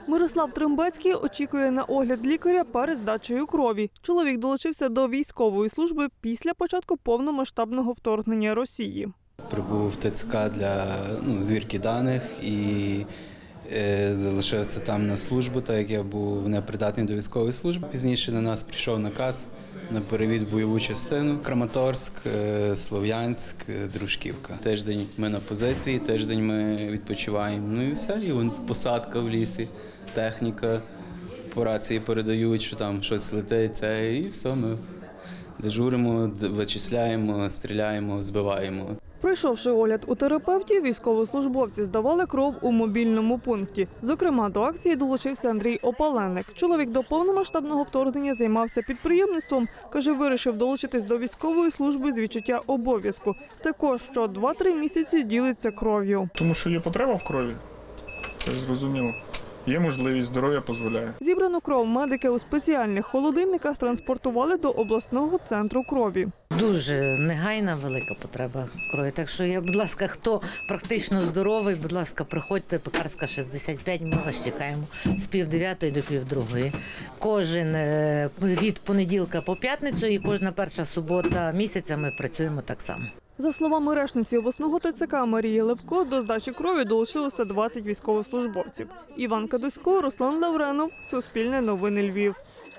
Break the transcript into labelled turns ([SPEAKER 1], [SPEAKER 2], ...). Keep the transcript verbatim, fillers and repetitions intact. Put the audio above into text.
[SPEAKER 1] Мирослав Трембецький очікує на огляд лікаря перед здачею крові. Чоловік долучився до військової служби після початку повномасштабного вторгнення Росії.
[SPEAKER 2] Прибув в ТЦК для ну, звірки даних і е, залишився там на службу, так як я був непридатний до військової служби. Пізніше на нас прийшов наказ на перевід в бойову частину. Краматорськ, е, Слов'янськ, е, Дружківка. Тиждень ми на позиції, тиждень ми відпочиваємо. Ну і все, і вон посадка в лісі, техніка, по рації передають, що там щось летить, це, і все, ми дежуримо, вичисляємо, стріляємо, збиваємо.
[SPEAKER 1] Пройшовши огляд у терапевтів, військовослужбовці здавали кров у мобільному пункті. Зокрема, до акції долучився Андрій Опаленник. Чоловік до повномасштабного вторгнення займався підприємництвом. Каже, вирішив долучитись до військової служби з відчуття обов'язку. Також що два-три місяці ділиться кров'ю.
[SPEAKER 3] Тому що є потреба в крові, це зрозуміло. Є можливість, здоров'я дозволяє.
[SPEAKER 1] Зібрану кров медики у спеціальних холодильниках транспортували до обласного центру крові.
[SPEAKER 4] Дуже негайна велика потреба крові. Так що, я, будь ласка, хто практично здоровий, будь ласка, приходьте, Пекарська, шістдесят п'ять, ми вас чекаємо з пів дев'ятої до пів другої. Кожен від понеділка по п'ятницю і кожна перша субота місяця ми працюємо так само.
[SPEAKER 1] За словами речниці обласного ТЦК Марії Левко, до здачі крові долучилося двадцять військовослужбовців. Іван Кадусько, Руслан Лавренов, Суспільне новини Львів.